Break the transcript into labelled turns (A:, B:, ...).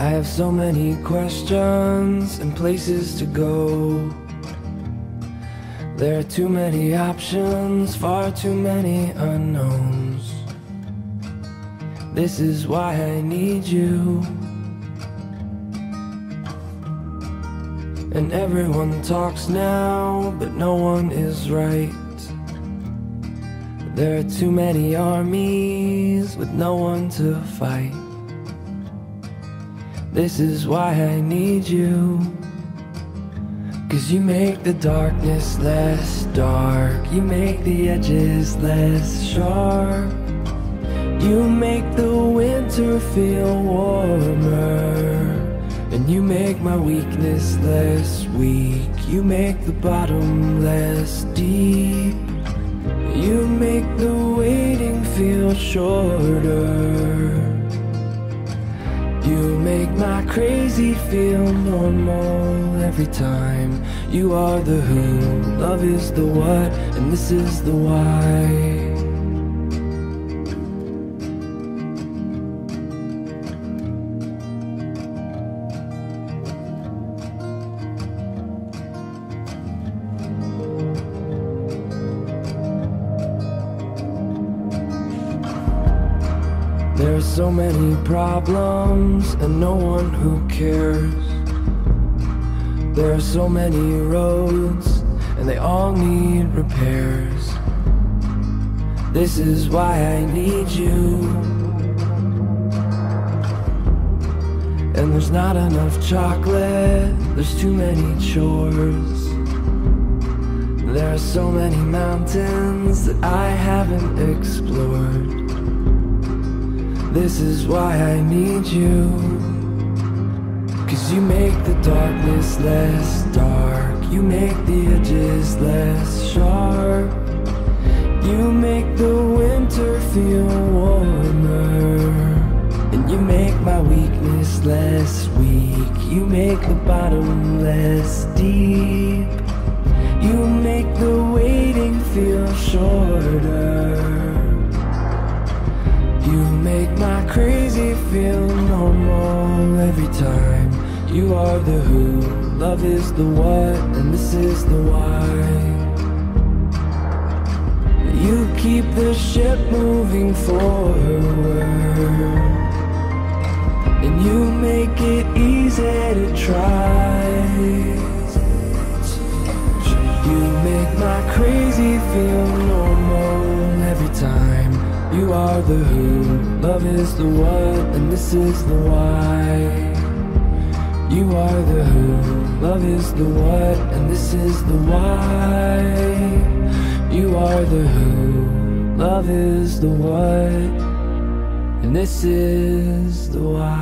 A: I have so many questions and places to go. There are too many options, far too many unknowns. This is why I need you. And everyone talks now, but no one is right. There are too many armies with no one to fight. This is why I need you. 'Cause you make the darkness less dark, you make the edges less sharp, you make the winter feel warmer, and you make my weakness less weak, you make the bottom less deep, you make the waiting feel shorter. You make my crazy feel normal every time. You are the who, love is the what, and this is the why. There are so many problems and no one who cares. There are so many roads and they all need repairs. This is why I need you. And there's not enough chocolate, there's too many chores. There are so many mountains that I haven't explored. This is why I need you. 'Cause you make the darkness less dark, you make the edges less sharp, you make the winter feel warmer, and you make my weakness less weak, you make the bottom less deep, you make the waiting feel shorter. You make my crazy feel normal every time. You are the who, love is the what, and this is the why. You keep the ship moving forward, and you make it easy to try. You make my crazy feel normal every time. You are the who, love is the what, and this is the why. You are the who, love is the what, and this is the why. You are the who, love is the what, and this is the why.